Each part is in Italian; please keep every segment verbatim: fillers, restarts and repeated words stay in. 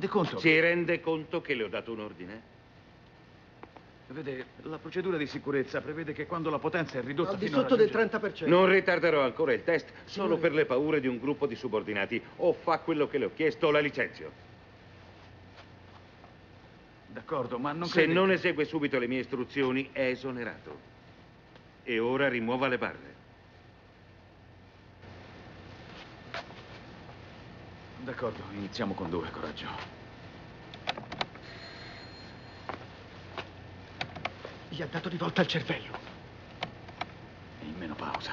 rende conto? Si rende conto che le ho dato un ordine? Vede, la procedura di sicurezza prevede che quando la potenza è ridotta al di fino a sotto del raggiungere... trenta per cento. Non ritarderò ancora il test solo Signore... per le paure di un gruppo di subordinati. O fa quello che le ho chiesto o la licenzio. D'accordo, ma non Se crede non che... esegue subito le mie istruzioni, è esonerato. E ora rimuova le barre. D'accordo, iniziamo con due, coraggio. Gli ha dato di volta il cervello. In menopausa.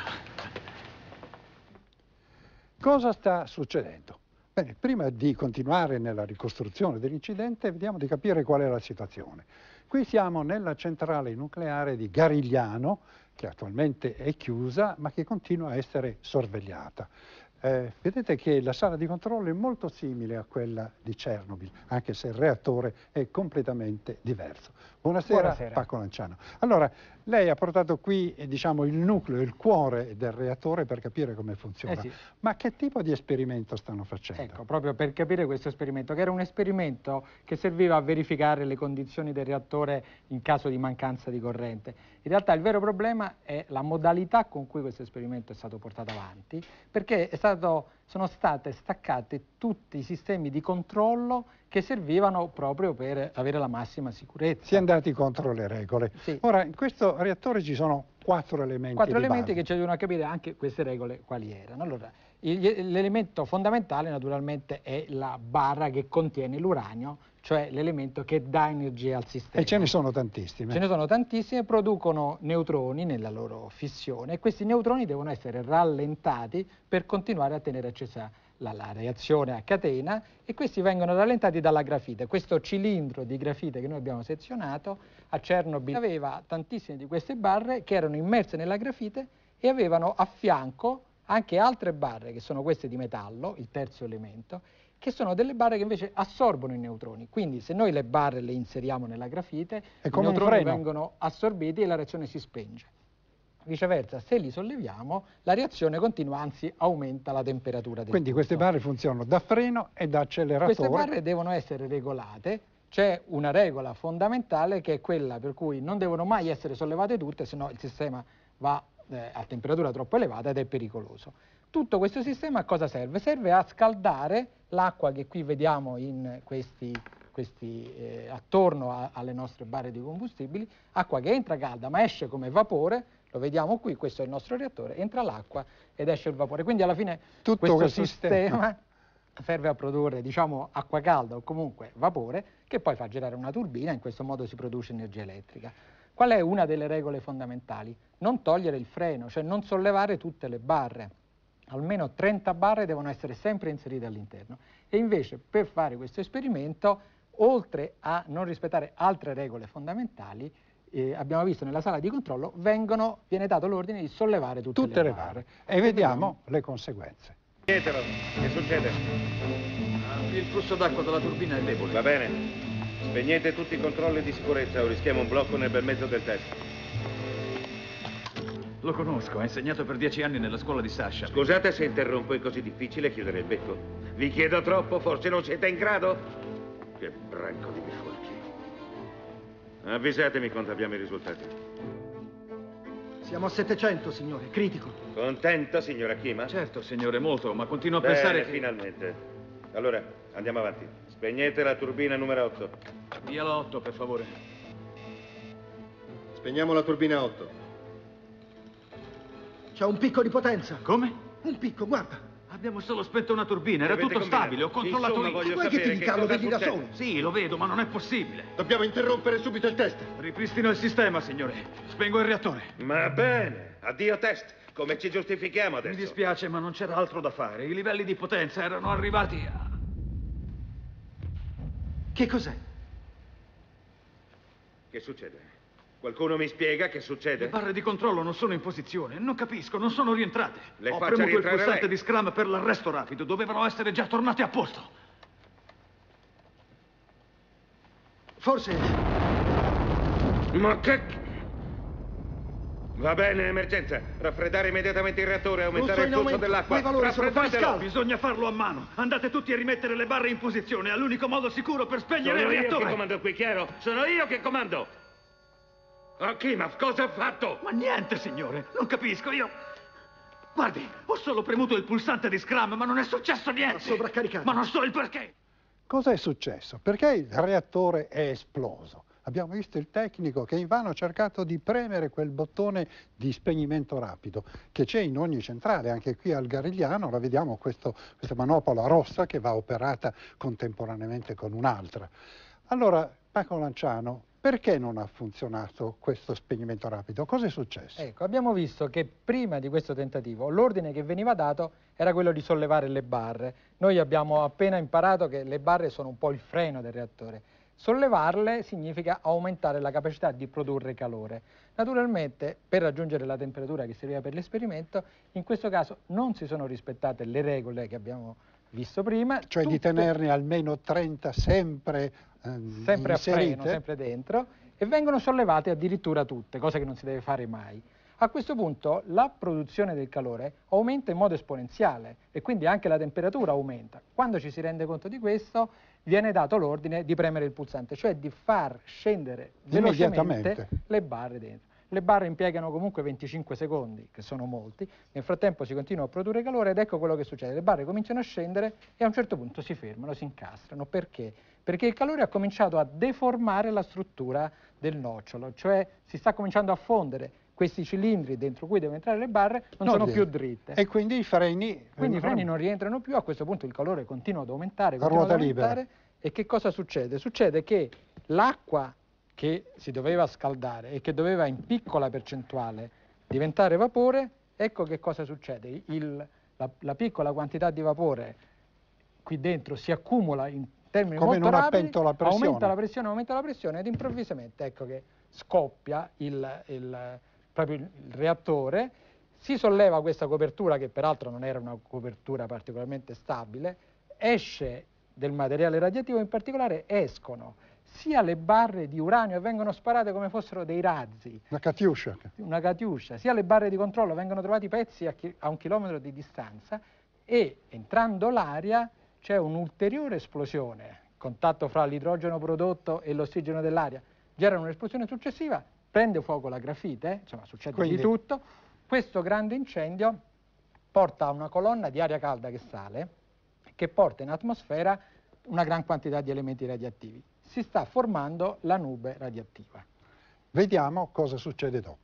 Cosa sta succedendo? Bene, prima di continuare nella ricostruzione dell'incidente, vediamo di capire qual è la situazione. Qui siamo nella centrale nucleare di Garigliano, che attualmente è chiusa, ma che continua a essere sorvegliata. Eh, vedete che la sala di controllo è molto simile a quella di Chernobyl, anche se il reattore è completamente diverso. Buonasera, Buonasera. Paco Lanciano. Allora, lei ha portato qui, eh, diciamo, il nucleo, il cuore del reattore per capire come funziona. Eh sì. Ma che tipo di esperimento stanno facendo? Ecco, proprio per capire questo esperimento, che era un esperimento che serviva a verificare le condizioni del reattore in caso di mancanza di corrente. In realtà il vero problema è la modalità con cui questo esperimento è stato portato avanti, perché è stato, sono state staccate tutti i sistemi di controllo che servivano proprio per avere la massima sicurezza. Si è andati contro le regole. Sì. Ora, in questo reattore ci sono quattro elementi Quattro di elementi base. che ci aiutano a capire anche queste regole quali erano. Allora, l'elemento fondamentale naturalmente è la barra che contiene l'uranio, cioè l'elemento che dà energia al sistema. E ce ne sono tantissime. Ce ne sono tantissime, producono neutroni nella loro fissione e questi neutroni devono essere rallentati per continuare a tenere accesa la, la reazione a catena, e questi vengono rallentati dalla grafite. Questo cilindro di grafite che noi abbiamo sezionato a Chernobyl aveva tantissime di queste barre che erano immerse nella grafite e avevano a fianco anche altre barre, che sono queste di metallo, il terzo elemento, che sono delle barre che invece assorbono i neutroni. Quindi se noi le barre le inseriamo nella grafite, È i come un neutroni freno. vengono assorbiti e la reazione si spenge. Viceversa, se li solleviamo, la reazione continua, anzi aumenta la temperatura del Quindi tutto. queste barre funzionano da freno e da acceleratore. Queste barre devono essere regolate. C'è una regola fondamentale che è quella per cui non devono mai essere sollevate tutte, se no il sistema va eh, a temperatura troppo elevata ed è pericoloso. Tutto questo sistema a cosa serve? Serve a scaldare l'acqua che qui vediamo in questi, questi, eh, attorno a, alle nostre barre di combustibili, acqua che entra calda ma esce come vapore, lo vediamo qui, questo è il nostro reattore, entra l'acqua ed esce il vapore. Quindi alla fine Tutto questo, questo sistema, sistema serve a produrre, diciamo, acqua calda o comunque vapore, che poi fa girare una turbina, in questo modo si produce energia elettrica. Qual è una delle regole fondamentali? Non togliere il freno, cioè non sollevare tutte le barre. Almeno trenta barre devono essere sempre inserite all'interno. E invece, per fare questo esperimento, oltre a non rispettare altre regole fondamentali, eh, abbiamo visto nella sala di controllo, vengono, viene dato l'ordine di sollevare tutte, tutte le le barre. barre. E vediamo le conseguenze. Spegnetelo. Che succede? Il flusso d'acqua dalla turbina è debole. Va bene. Spegnete tutti i controlli di sicurezza o rischiamo un blocco nel bel mezzo del test. Lo conosco, ha insegnato per dieci anni nella scuola di Sasha. Scusate se interrompo, è così difficile chiudere il becco. Vi chiedo troppo, forse non siete in grado? Che branco di bifolchi. Avvisatemi quando abbiamo i risultati. Siamo a settecento, signore, critico. Contento, signora Kima? Certo, signore, molto, ma continuo a Bene, pensare che... finalmente. Allora, andiamo avanti. Spegnete la turbina numero otto. Via la otto, per favore. Spegniamo la turbina otto. C'è un picco di potenza. Come? Un picco, guarda. Abbiamo solo spento una turbina, era Avete tutto combinato? stabile, ho controllato Insomma, io. voglio Vuoi che ti sapere dica, lo cosa vedi da succede. solo? Sì, lo vedo, ma non è possibile. Dobbiamo interrompere subito il test. Ripristino il sistema, signore. Spengo il reattore. Va bene. Addio test. Come ci giustifichiamo Mi adesso? dispiace, ma non c'era altro da fare. I livelli di potenza erano arrivati a... Che cos'è? Che succede? Qualcuno mi spiega che succede? Le barre di controllo non sono in posizione. Non capisco, non sono rientrate. Le Ho faccia premuto il rientrare pulsante lei. di Scrum per l'arresto rapido. Dovevano essere già tornate a posto. Forse... Ma che... Va bene, emergenza. Raffreddare immediatamente il reattore e aumentare Flusso il in flusso aumento. dell'acqua. Quei valori sono fuori Raffreddatelo! scala. Bisogna farlo a mano. Andate tutti a rimettere le barre in posizione. È l'unico modo sicuro per spegnere Sono il io che reattore. comando qui, chiaro? Sono io che comando! Akimov, cosa ha fatto? Ma niente, signore. Non capisco, io... Guardi, ho solo premuto il pulsante di Scram, ma non è successo niente. Ha sovraccaricato. Ma non so il perché. Cosa è successo? Perché il reattore è esploso? Abbiamo visto il tecnico che invano ha cercato di premere quel bottone di spegnimento rapido che c'è in ogni centrale, anche qui al Garigliano la vediamo questo, questa manopola rossa che va operata contemporaneamente con un'altra. Allora, Paco Lanciano, perché non ha funzionato questo spegnimento rapido? Cosa è successo? Ecco, abbiamo visto che prima di questo tentativo l'ordine che veniva dato era quello di sollevare le barre. Noi abbiamo appena imparato che le barre sono un po' il freno del reattore. Sollevarle significa aumentare la capacità di produrre calore. Naturalmente, per raggiungere la temperatura che serviva per l'esperimento, in questo caso non si sono rispettate le regole che abbiamo visto prima. Cioè Tutto... di tenerne almeno trenta sempre ehm, sempre a inserite? freno, sempre dentro, e vengono sollevate addirittura tutte, cosa che non si deve fare mai. A questo punto la produzione del calore aumenta in modo esponenziale e quindi anche la temperatura aumenta. Quando ci si rende conto di questo, viene dato l'ordine di premere il pulsante, cioè di far scendere velocemente le barre dentro. Le barre impiegano comunque venticinque secondi, che sono molti, nel frattempo si continua a produrre calore ed ecco quello che succede. Le barre cominciano a scendere e a un certo punto si fermano, si incastrano. Perché? Perché il calore ha cominciato a deformare la struttura del nocciolo, cioè si sta cominciando a fondere. Questi cilindri dentro cui devono entrare le barre non No, sono di- più dritte. E quindi i freni... Quindi i freni non rientrano più, a questo punto il calore continua ad aumentare, continua ruota ad aumentare. libera. E che cosa succede? Succede che l'acqua che si doveva scaldare e che doveva in piccola percentuale diventare vapore, ecco che cosa succede. Il, la, la piccola quantità di vapore qui dentro si accumula in termini Come molto in una rapidi, pentola a pressione. aumenta la pressione, aumenta la pressione ed improvvisamente ecco che scoppia il, il, proprio il, il reattore, si solleva questa copertura che peraltro non era una copertura particolarmente stabile, esce del materiale radioattivo, in particolare escono sia le barre di uranio e vengono sparate come fossero dei razzi, Una Katiuscia. una Katiuscia, sia le barre di controllo, vengono trovati pezzi a, chi- a un chilometro di distanza e entrando l'aria c'è un'ulteriore esplosione, contatto fra l'idrogeno prodotto e l'ossigeno dell'aria, genera un'esplosione successiva, prende fuoco la grafite, insomma succede Quindi- di tutto, questo grande incendio porta a una colonna di aria calda che sale, che porta in atmosfera una gran quantità di elementi radioattivi. Si sta formando la nube radioattiva. Vediamo cosa succede dopo.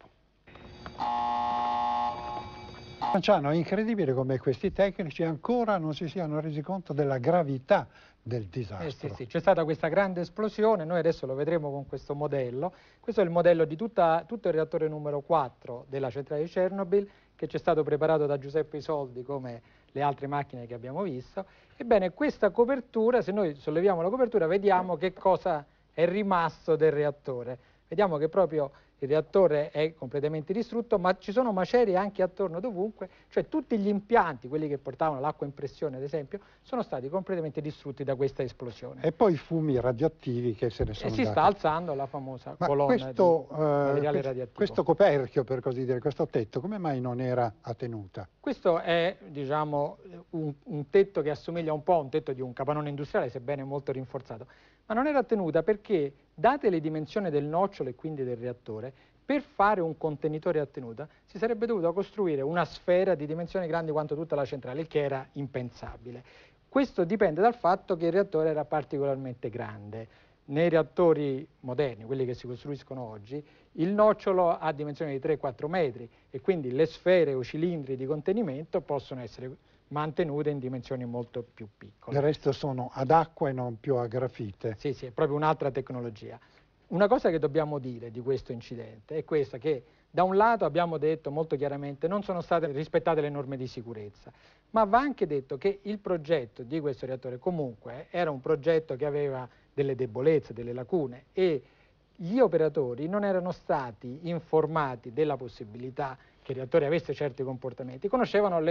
Lanciano, è incredibile come questi tecnici ancora non si siano resi conto della gravità del disastro. Eh sì, sì, c'è stata questa grande esplosione, noi adesso lo vedremo con questo modello. Questo è il modello di tutta, tutto il reattore numero quattro della centrale di Chernobyl, che ci è stato preparato da Giuseppe Isoldi come le altre macchine che abbiamo visto. Ebbene, questa copertura, se noi solleviamo la copertura, vediamo che cosa è rimasto del reattore. Vediamo che proprio il reattore è completamente distrutto, ma ci sono macerie anche attorno dovunque, cioè tutti gli impianti, quelli che portavano l'acqua in pressione ad esempio, sono stati completamente distrutti da questa esplosione. E poi i fumi radioattivi che se ne E sono si dati. sta alzando la famosa Ma colonna questo, di eh, materiale questo- radioattivo. questo coperchio, per così dire, questo tetto, come mai non era a tenuta? Questo è, diciamo, un, un tetto che assomiglia un po' a un tetto di un capannone industriale, sebbene molto rinforzato, ma non era a tenuta perché, date le dimensioni del nocciolo e quindi del reattore, per fare un contenitore a tenuta si sarebbe dovuto costruire una sfera di dimensioni grandi quanto tutta la centrale, il che era impensabile. Questo dipende dal fatto che il reattore era particolarmente grande. Nei reattori moderni, quelli che si costruiscono oggi, il nocciolo ha dimensioni di tre quattro metri e quindi le sfere o cilindri di contenimento possono essere mantenute in dimensioni molto più piccole. Il resto sono ad acqua e non più a grafite. Sì, sì, è proprio un'altra tecnologia. Una cosa che dobbiamo dire di questo incidente è questa, che da un lato abbiamo detto molto chiaramente non sono state rispettate le norme di sicurezza, ma va anche detto che il progetto di questo reattore comunque era un progetto che aveva delle debolezze, delle lacune e gli operatori non erano stati informati della possibilità che il reattore avesse certi comportamenti, conoscevano le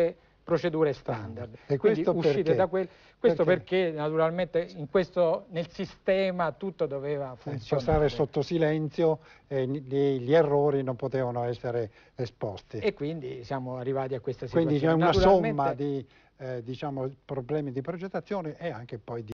procedure standard. E Quindi questo uscite perché? da quel... Questo Perché? perché, naturalmente in questo, nel sistema tutto doveva Eh, funzionare. passare sotto silenzio e gli, gli errori non potevano essere esposti. E quindi siamo arrivati a questa situazione. Quindi c'è una Naturalmente- somma di eh, diciamo, problemi di progettazione e anche poi di